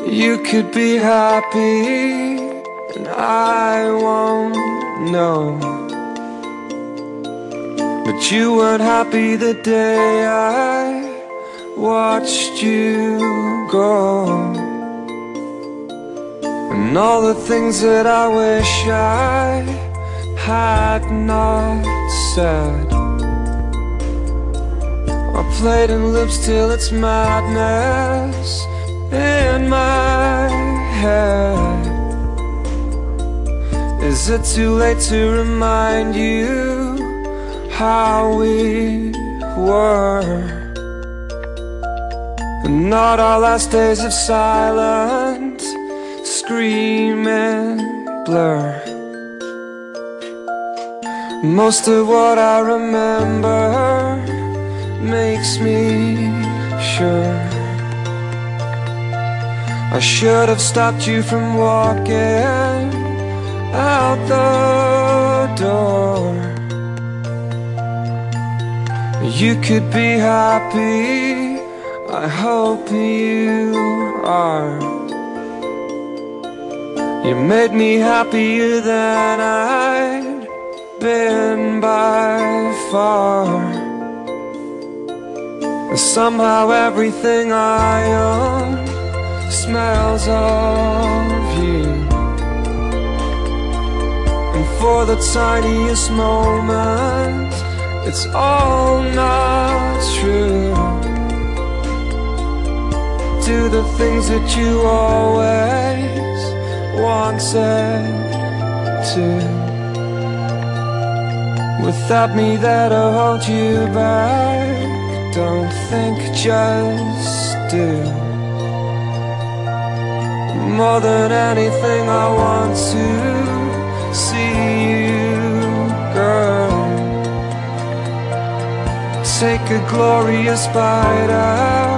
You could be happy and I won't know, but you weren't happy the day I watched you go. And all the things that I wish I had not said are played in loops till it's madness in my head. Is it too late to remind you how we were? And not our last days of silent scream and blur. Most of what I remember makes me sure I should have stopped you from walking out the door. You could be happy, I hope you are. You made me happier than I'd been by far. And somehow everything I own smells of you. And for the tiniest moment, it's all not true. Do the things that you always wanted to. Without me that'll hold you back. Don't think, just do. More than anything I want to see you, girl. Take a glorious bite out